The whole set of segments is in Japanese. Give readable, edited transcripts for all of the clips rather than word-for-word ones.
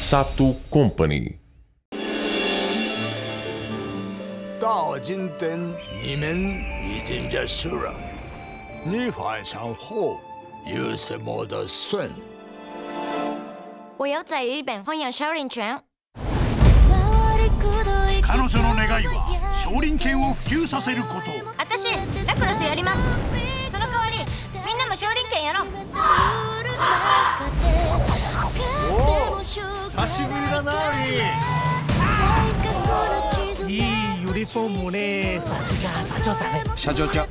Sato Company。 到今天你们已经结束了，你返乡后有什么打算？ 我要在日本翻养少林拳。 彼女の願いは少林拳を普及させること。 私ラクロスやります。その代わりみんなも少林拳やろう。 おお、久しぶりだなアリ。いいユニフォームね。さすが社長さんね。 社長ちゃん。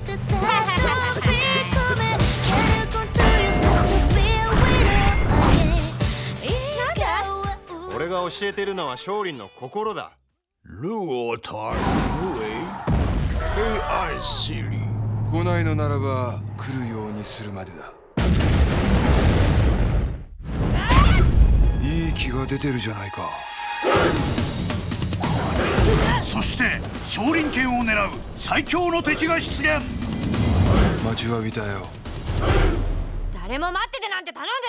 俺が教えてるのは少林の心だ。 如果他因为黑暗势力来ないのならば来るようにするまでだ。いい気が出てるじゃないか。 そして少林拳を狙う最強の敵が出現。 待ちわびたよ。 誰も待っててなんて頼ん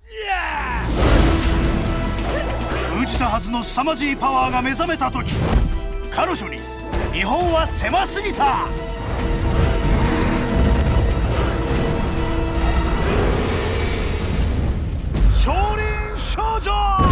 でない。 封じたはずの凄まじいパワーが目覚めた時、彼女に日本は狭すぎた。少林少女。